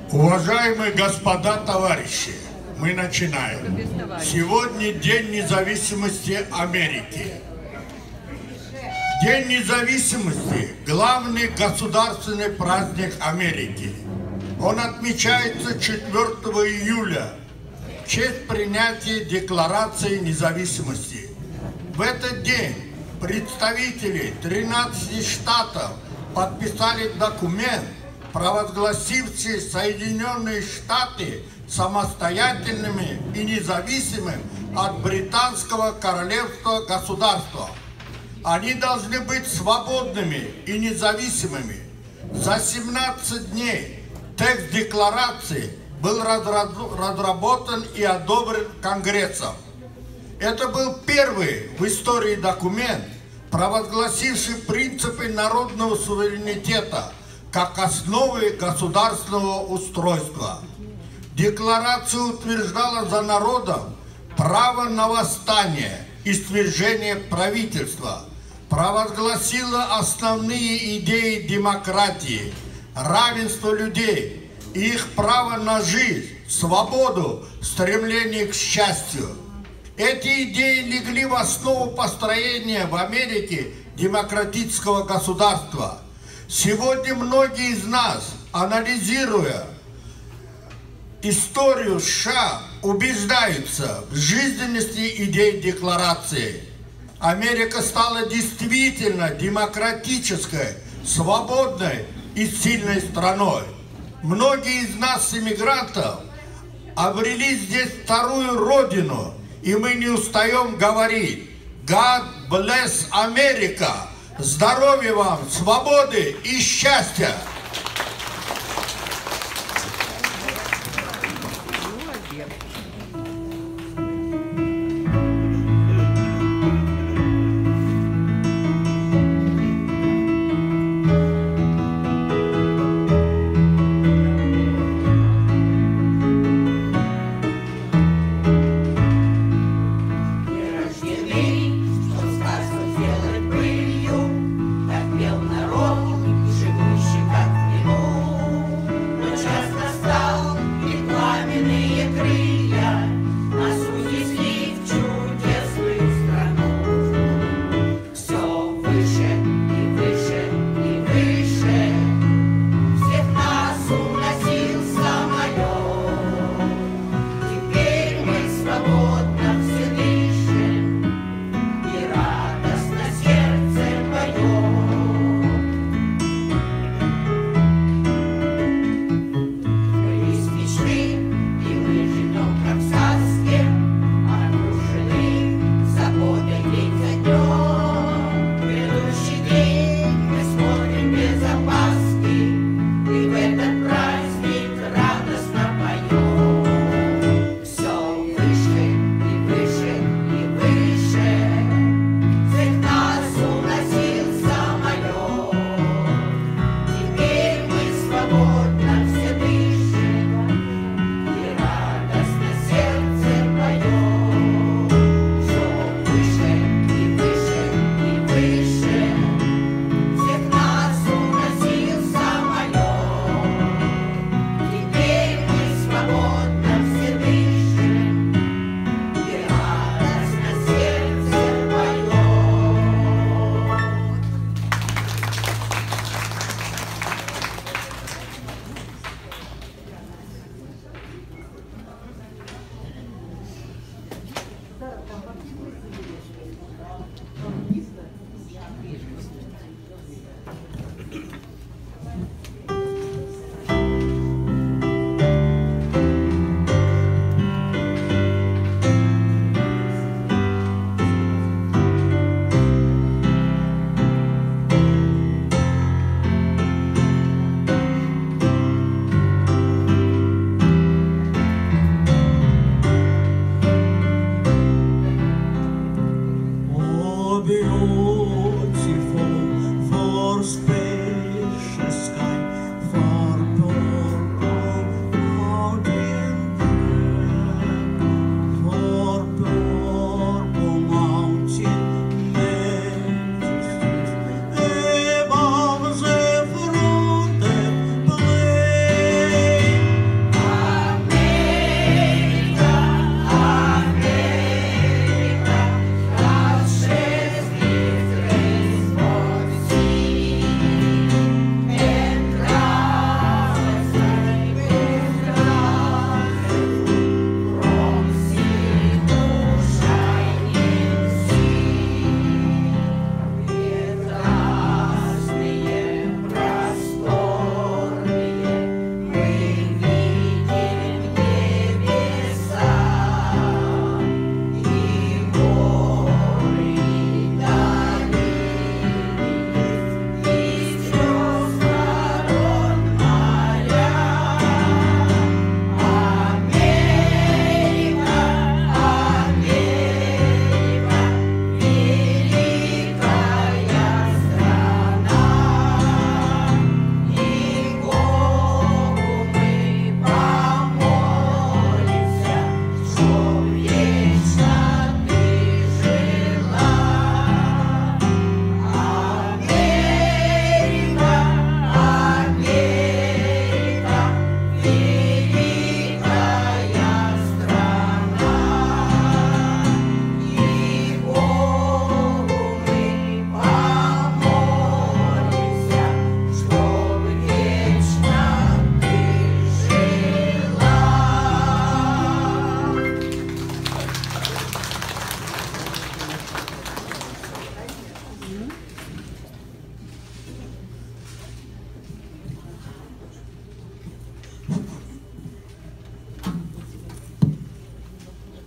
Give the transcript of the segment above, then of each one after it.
Уважаемые господа, товарищи, мы начинаем. Сегодня День независимости Америки. День независимости – главный государственный праздник Америки. Он отмечается 4 июля в честь принятия Декларации независимости. В этот день представители 13 штатов подписали документ, провозгласивший Соединенные Штаты самостоятельными и независимым от британского королевства государства. Они должны быть свободными и независимыми. За 17 дней текст декларации был разработан и одобрен Конгрессом. Это был первый в истории документ, провозгласивший принципы народного суверенитета как основы государственного устройства. Декларация утверждала за народом право на восстание и свержение правительства, провозгласила основные идеи демократии, равенства людей и их право на жизнь, свободу, стремление к счастью. Эти идеи легли в основу построения в Америке демократического государства. Сегодня многие из нас, анализируя историю США, убеждаются в жизненности идей декларации. Америка стала действительно демократической, свободной и сильной страной. Многие из нас, иммигрантов, обрели здесь вторую родину, и мы не устаем говорить: God bless America! Здоровья вам, свободы и счастья! Как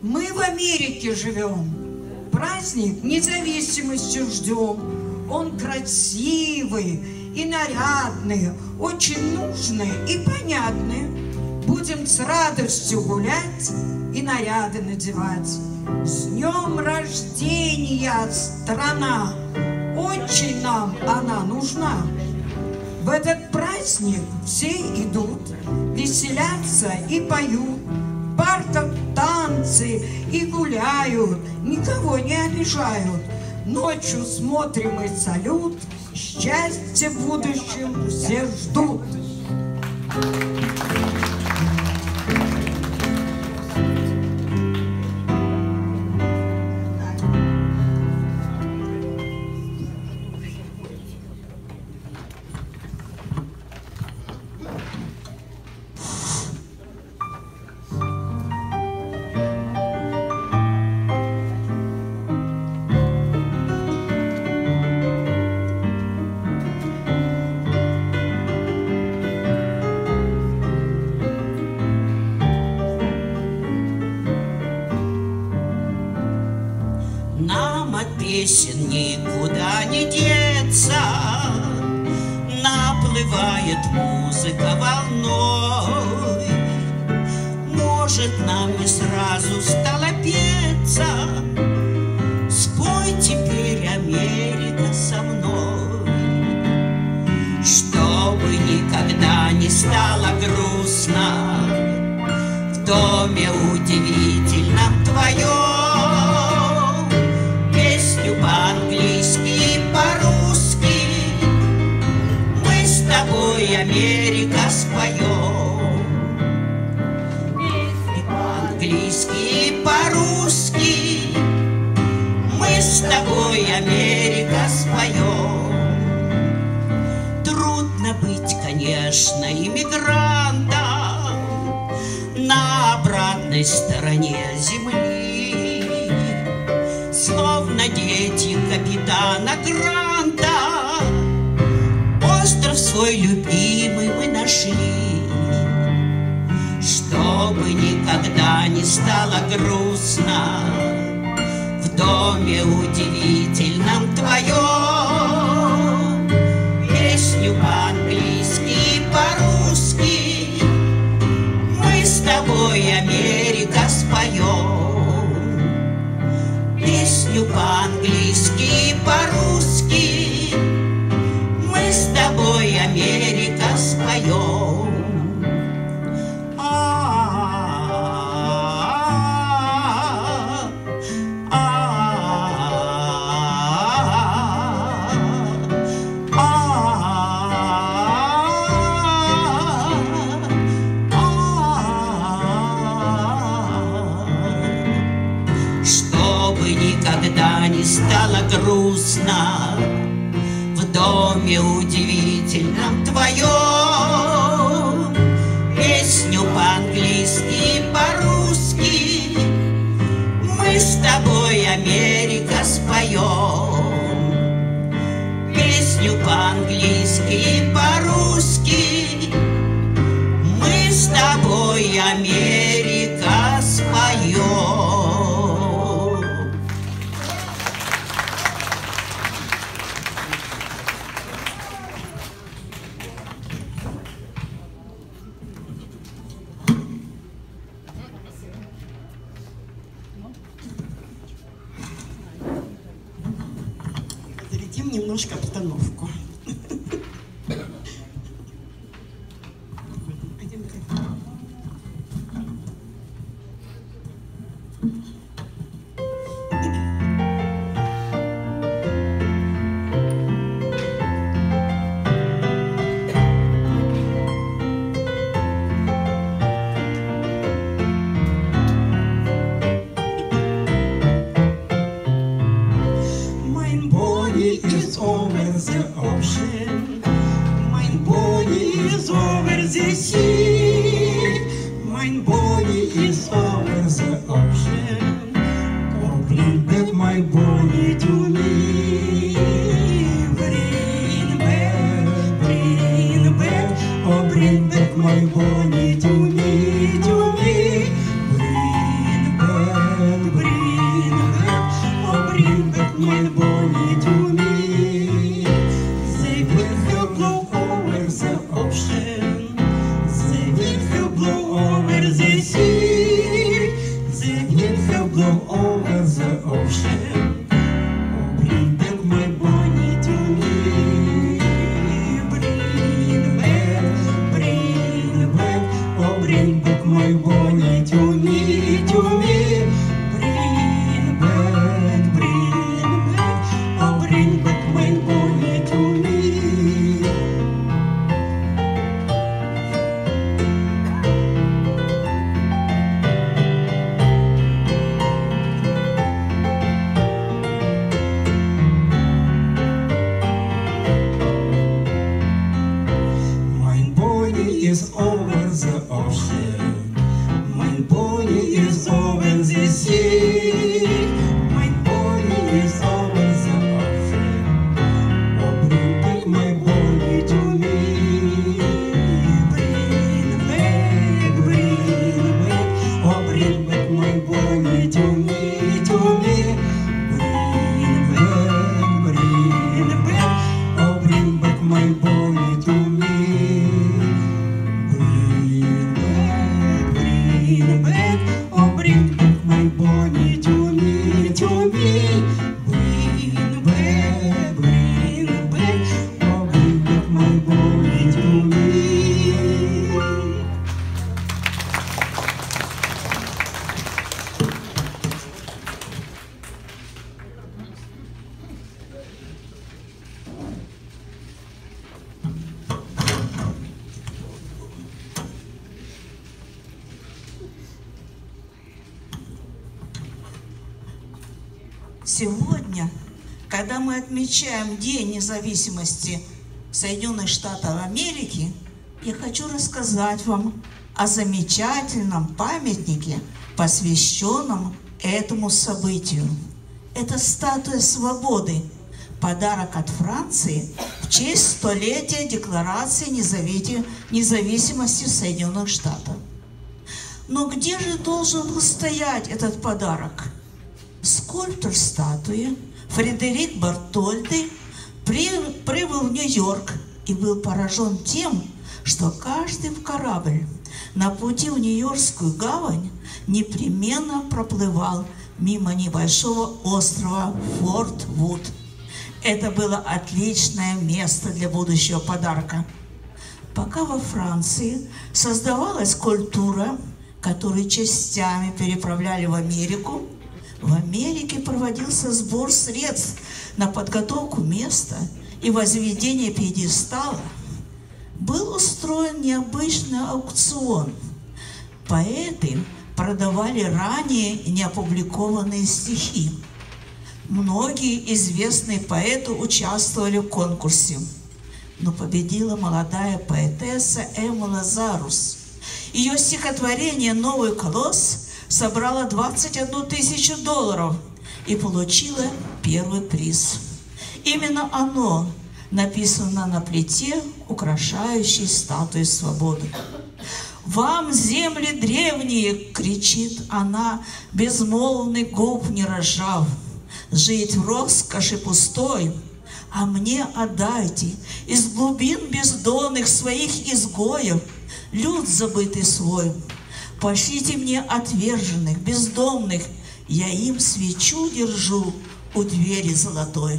Мы в Америке живем, праздник независимости ждем. Он красивый и нарядный, очень нужный и понятный. Будем с радостью гулять и наряды надевать. С днем рождения, страна! Очень нам она нужна. В этот праздник все идут, веселятся и поют. В парках танцы и гуляют, никого не обижают. Ночью смотрим и салют, счастье в будущем все ждут. Песен никуда не деться, наплывает музыка волной. Может, нам не сразу стало петься, спой теперь, Америка, со мной. Чтобы никогда не стало грустно в доме удивительном твоем. По-английски и по-русски мы с тобой, Америка, споем. По-английски и по-русски мы с тобой, Америка, споем. Трудно быть, конечно, иммигрантом на обратной стороне земли. Словно дети капитана Гранта, остров свой любимый мы нашли. Чтобы никогда не стало грустно в доме удивительном твоем. Песню по-английски и по-русски мы с тобой, Америка, споем. Песню по-английски и по-русски мы с тобой, Америка, споем. Никогда не стало грустно в доме удивительном твоем. Песню по-английски и по-русски мы с тобой, Америка, споем. Песню по-английски и по-русски мы с тобой, Америка, споем. Немножко обстановку. My bonnie to me, bring back. all over the ocean. Oh, bring back my Bonnie to me. Bring back, oh, bring back my Bonnie to me, to me. Bring back, oh, bring back my Bonnie to me. Is over the ocean. My Bonnie is over the sea. My Bonnie is over the ocean. Oh, bring back my Bonnie to me. Bring back, oh, bring back my Bonnie to me, to me. Bring back, oh, bring back my Bonnie to me. Bring back, oh, bring back my Bonnie to me, to me. Bring back, oh, bring back my Bonnie to me. Сегодня, когда мы отмечаем День независимости Соединенных Штатов Америки, я хочу рассказать вам о замечательном памятнике, посвященном этому событию. Это статуя свободы, подарок от Франции в честь столетия Декларации независимости Соединенных Штатов. Но где же должен был стоять этот подарок? Скульптор статуи Фредерик Бартольди прибыл в Нью-Йорк и был поражен тем, что каждый корабль на пути в Нью-Йоркскую гавань непременно проплывал мимо небольшого острова Форт Вуд. Это было отличное место для будущего подарка. Пока во Франции создавалась культура, которую частями переправляли в Америку, в Америке проводился сбор средств на подготовку места и возведение пьедестала. Был устроен необычный аукцион. Поэты продавали ранее неопубликованные стихи. Многие известные поэты участвовали в конкурсе, но победила молодая поэтесса Эмма Лазарус. Ее стихотворение «Новый колосс» собрала $21 000 и получила первый приз. Именно оно написано на плите, украшающей статую свободы. «Вам, земли древние!» — кричит она, безмолвный губ не разжав. «Жить в роскоши пустой, а мне отдайте из глубин бездонных своих изгоев люд забытый свой. Пошлите мне отверженных, бездомных, я им свечу держу у двери золотой».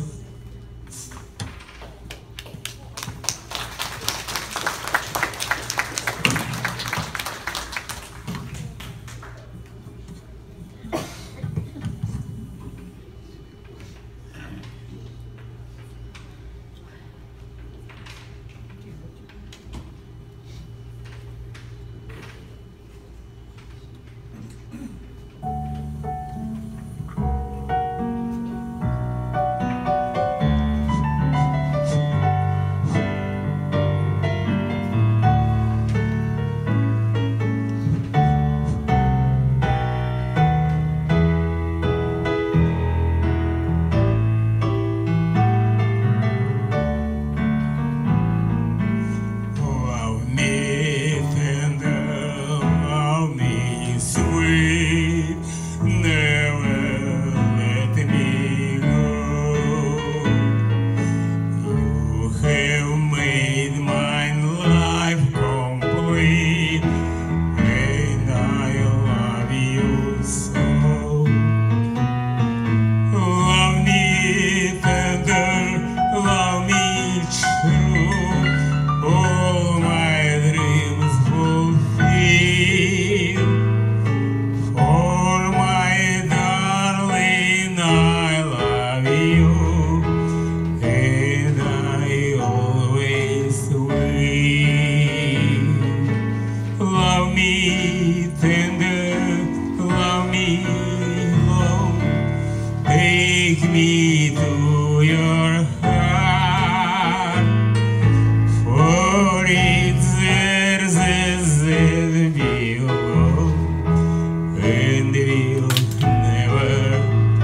me tender, love me long, take me to your heart, for it's there that below, and we'll never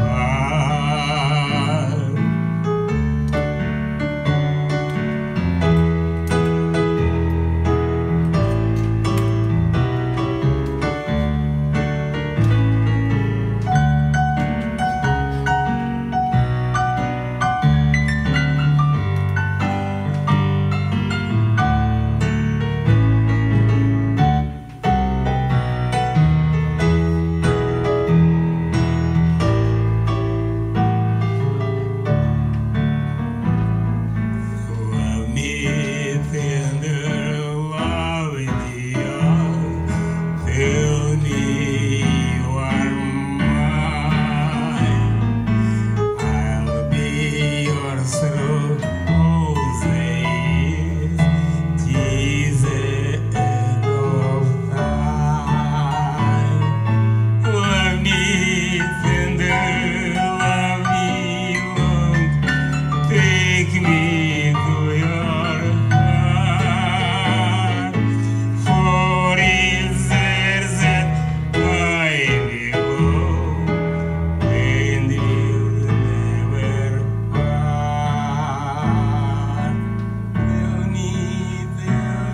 part. Love me tender, love dear, tell me you are mine. I'll be yours through all the years, till the end of time. Love me tender, love me long, take me to your heart, for it's there that I belong, and we'll never part. Tell me to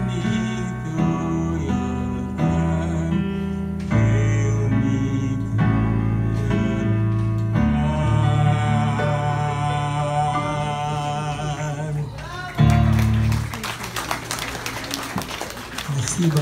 your heart, tell me to your heart. Спасибо.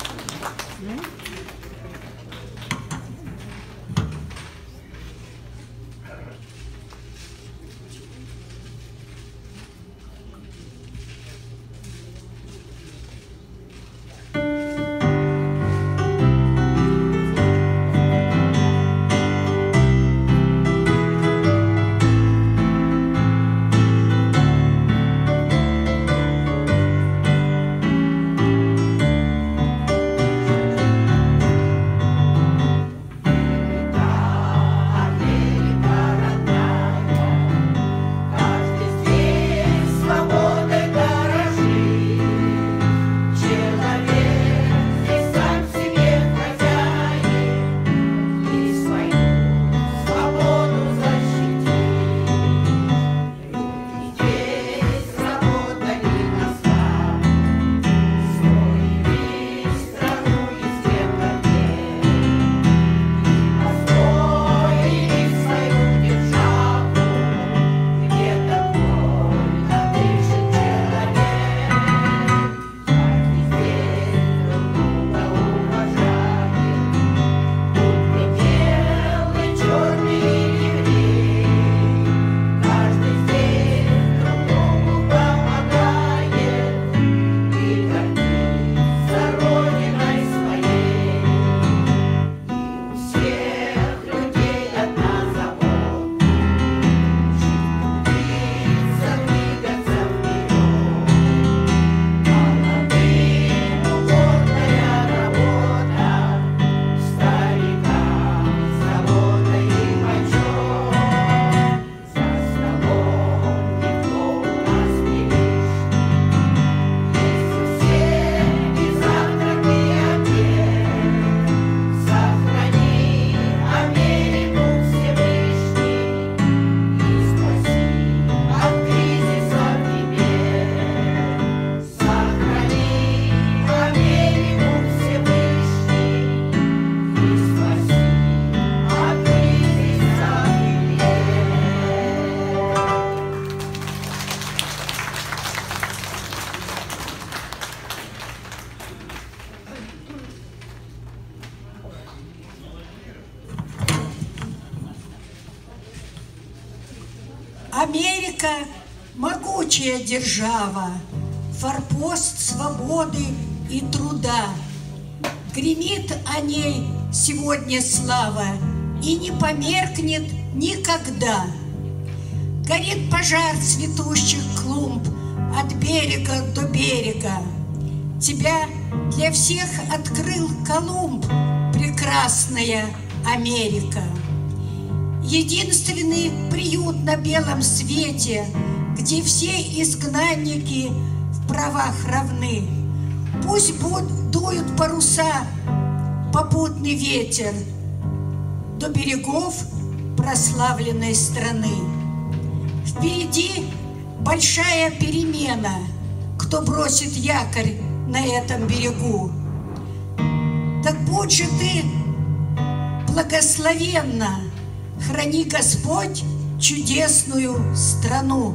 Америка – могучая держава, форпост свободы и труда. Гремит о ней сегодня слава и не померкнет никогда. Горит пожар цветущих клумб от берега до берега. Тебя для всех открыл Колумб, прекрасная Америка. Единственный приют на белом свете, где все изгнанники в правах равны. Пусть дуют паруса, попутный ветер до берегов прославленной страны. Впереди большая перемена, кто бросит якорь на этом берегу. Так будь же ты благословенна, храни Господь чудесную страну.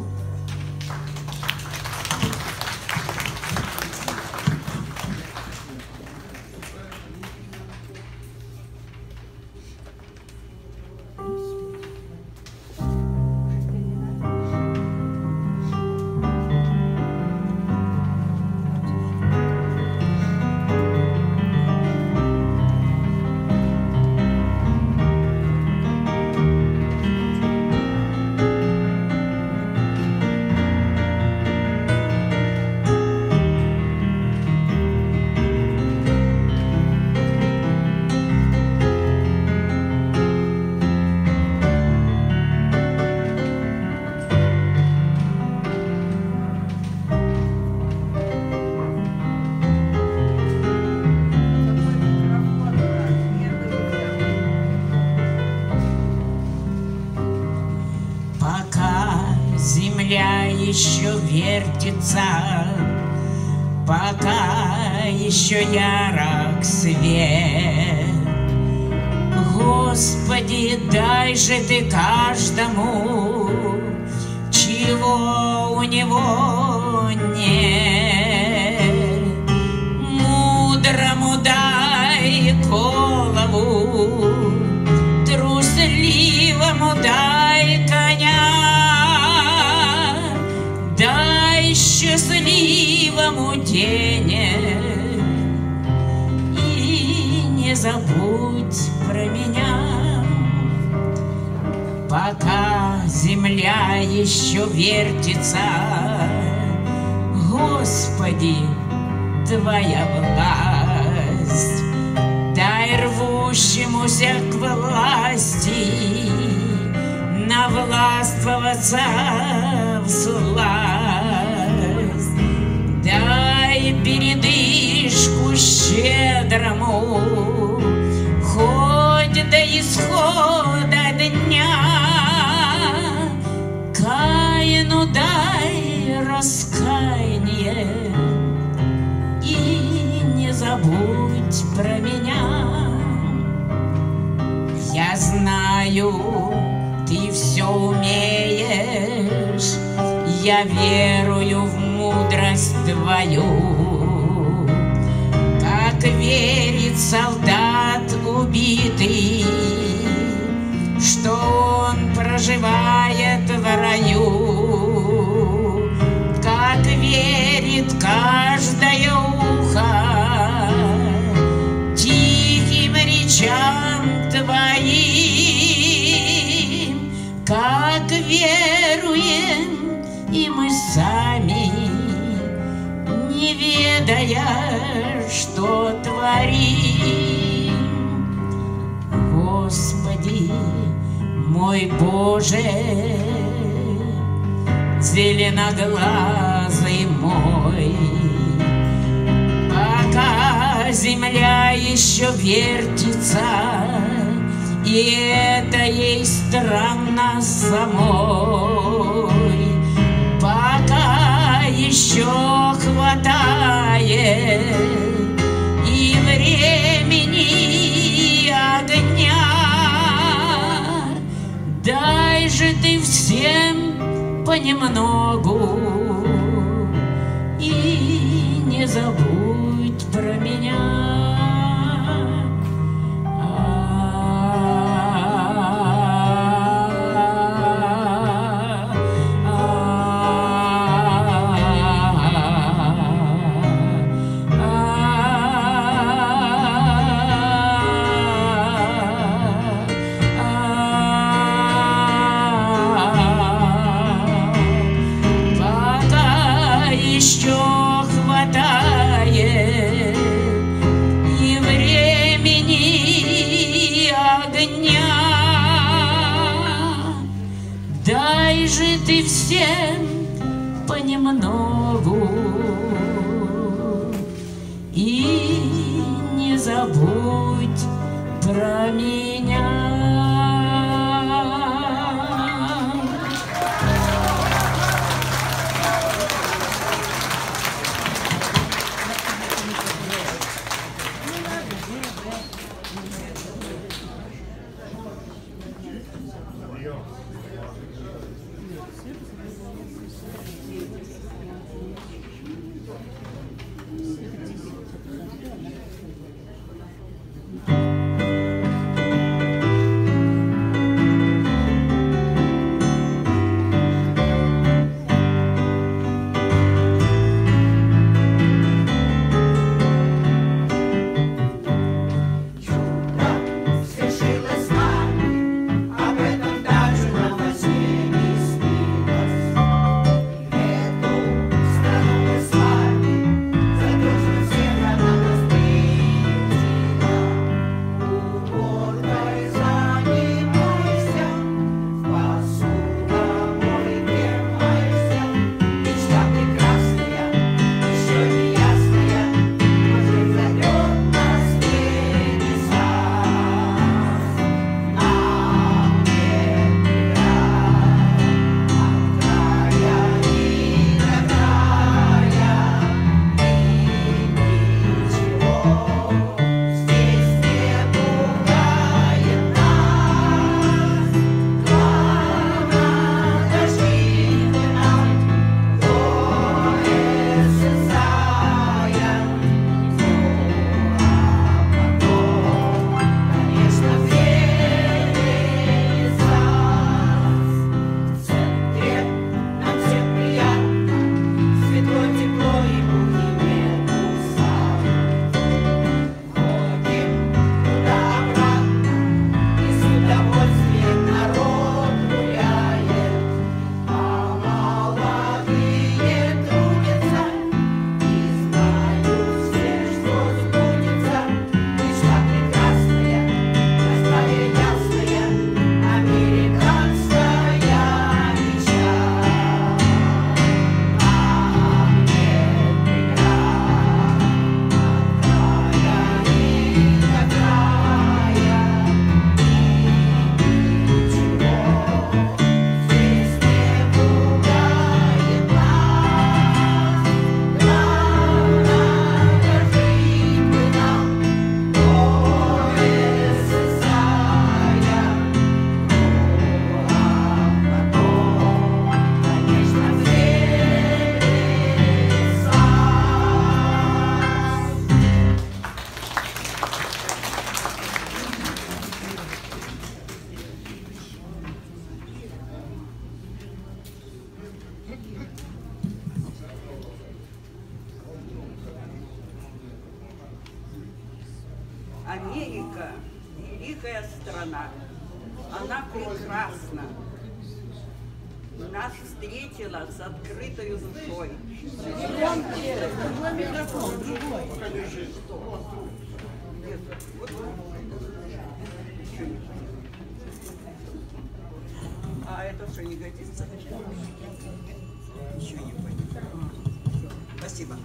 Еще вертится, пока еще ярок свет. Господи, дай же ты каждому, чего у него нет. Мудрому дай голову, трусливому дай коня. Дай счастливому денег и не забудь про меня. Пока земля еще вертится, Господи, Твоя власть. Дай рвущемуся к власти навластвоваться всласть. Дай передышку щедрому, хоть до исхода дня. Каину дай раскаяние и не забудь про меня. Я знаю, ты все умеешь, я верую в мудрость Твою. Как верит солдат убитый, что он проживает в раю. Как верит каждое ухо тихим речам Твоим. Как веруем и мы сами, не ведая, что творим. Господи, мой Боже, зеленоглазый мой, пока земля еще вертится, и это ей странно самой, пока еще хватает и времени, и огня. Дай же ты всем понемногу и не забудь про меня. Еще хватает ты всем понемногу и не забудь про меня. Америка – великая страна, она прекрасна. Нас встретила с открытой душой. А это что, не годится? Еще не понял. Спасибо.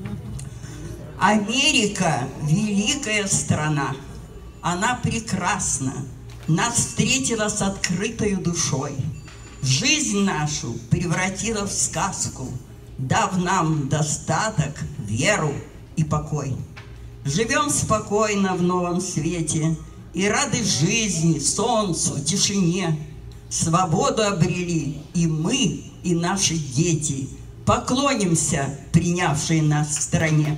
Америка – великая страна, она прекрасна, нас встретила с открытой душой, жизнь нашу превратила в сказку, дав нам достаток, веру и покой. Живем спокойно в новом свете и рады жизни, солнцу, тишине. Свободу обрели и мы, и наши дети, поклонимся принявшей нас в стране.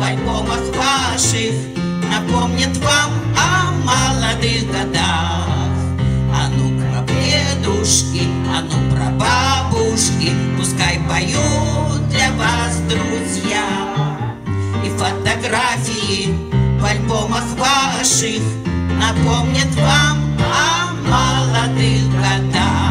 в альбомах ваших напомнит вам о молодых годах. А ну про дедушки, а ну про бабушки, пускай поют для вас друзья. И фотографии в альбомах ваших напомнят вам о молодых годах.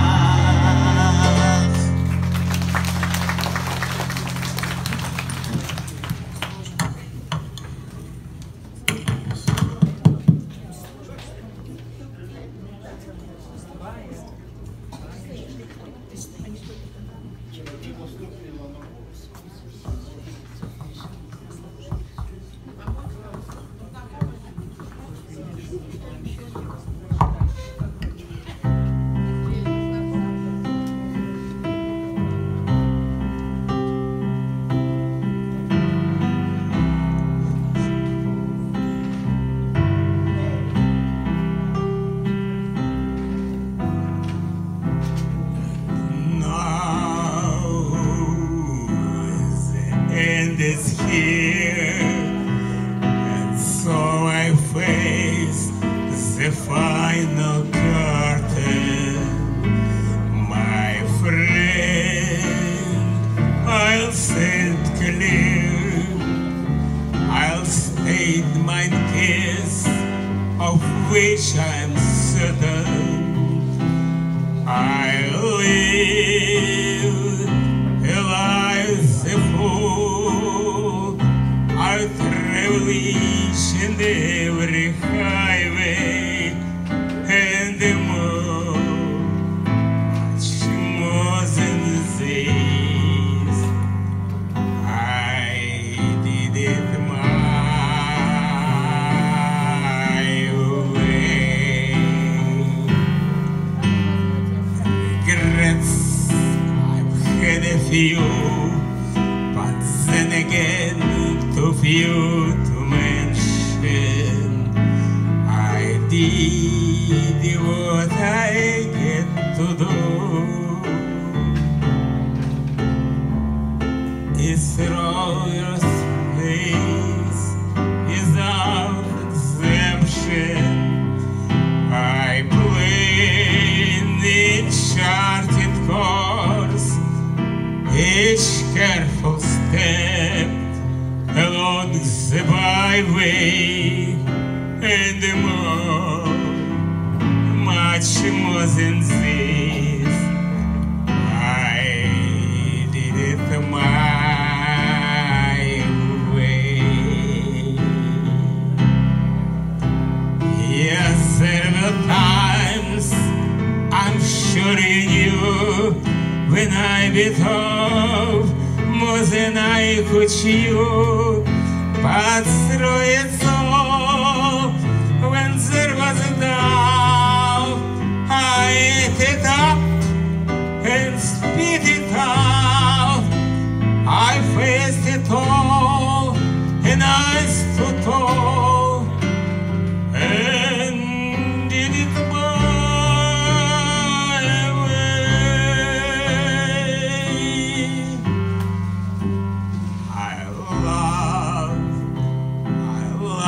Is here, and so I face the final curtain. My friend, I'll stand clear, I'll state my case, of which I'm certain. I live a life a fool. I travel each and every highway and much more than this. I did it my way. Regrets, I've had a few, but then again too few to mention. I did what I get to do. It's through your space without exemption. I play the charted course, each careful step along the byway, and more, much more than this. I did it my way. Yes, there were times, I'm sure you knew, when I bit off more than I could chew. But through it all, when there was a doubt, I ate it up and spit it out. I faced it all and I stood tall and did it my way. I love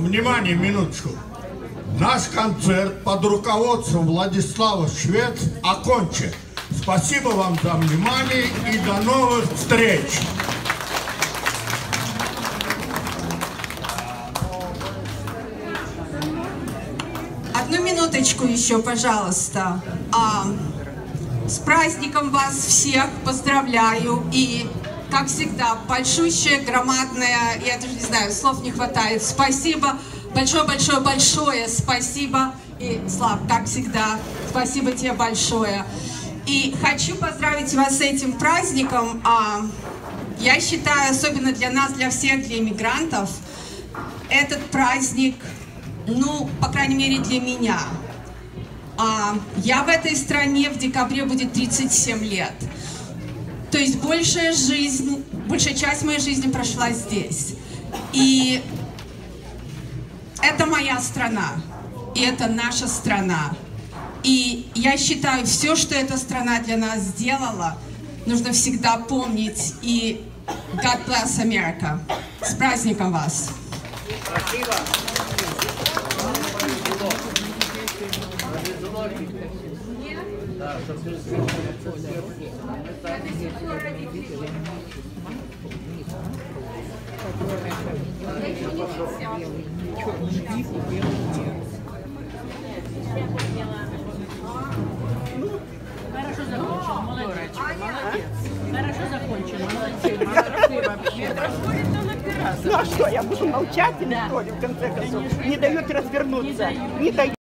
внимание, минуточку. Наш концерт под руководством Владислава Швец окончен. Спасибо вам за внимание и до новых встреч! Одну минуточку еще, пожалуйста. С праздником вас всех поздравляю. И, как всегда, большущее, громадное, я даже не знаю, слов не хватает. Спасибо, большое-большое-большое спасибо. И, Слав, как всегда, спасибо тебе большое. И хочу поздравить вас с этим праздником. Я считаю, особенно для нас, для всех, для иммигрантов, этот праздник, ну, по крайней мере, для меня. Я в этой стране в декабре будет 37 лет. То есть большая часть моей жизни прошла здесь. И это моя страна. И это наша страна. И я считаю, все, что эта страна для нас сделала, нужно всегда помнить. И God bless America. С праздником вас! Спасибо. Хорошо закончил, молодец. Хорошо закончил, молодец. Ну а что, я буду молчать или что ли, в конце концов? Не дает развернуться. Не дает.